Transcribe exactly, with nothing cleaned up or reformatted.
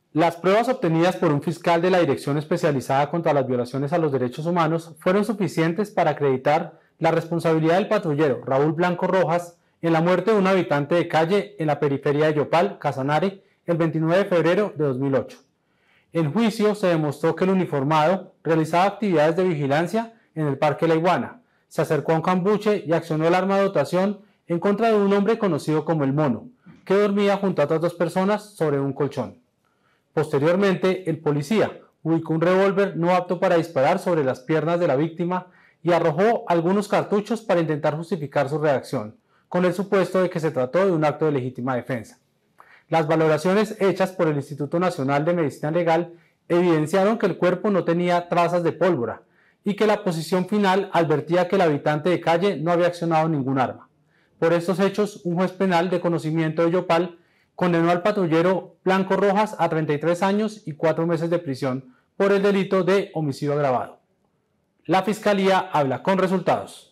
Las pruebas obtenidas por un fiscal de la Dirección Especializada contra las Violaciones a los Derechos Humanos fueron suficientes para acreditar la responsabilidad del patrullero Raúl Blanco Rojas en la muerte de un habitante de calle en la periferia de Yopal, Casanare, el veintinueve de febrero de dos mil ocho. En juicio se demostró que el uniformado realizaba actividades de vigilancia en el Parque La Iguana, se acercó a un cambuche y accionó el arma de dotación en contra de un hombre conocido como El Mono, que dormía junto a otras dos personas sobre un colchón. Posteriormente, el policía ubicó un revólver no apto para disparar sobre las piernas de la víctima y arrojó algunos cartuchos para intentar justificar su reacción, con el supuesto de que se trató de un acto de legítima defensa. Las valoraciones hechas por el Instituto Nacional de Medicina Legal evidenciaron que el cuerpo no tenía trazas de pólvora y que la posición final advertía que el habitante de calle no había accionado ningún arma. Por estos hechos, un juez penal de conocimiento de Yopal condenó al patrullero Blanco Rojas a treinta y tres años y cuatro meses de prisión por el delito de homicidio agravado. La Fiscalía habla con resultados.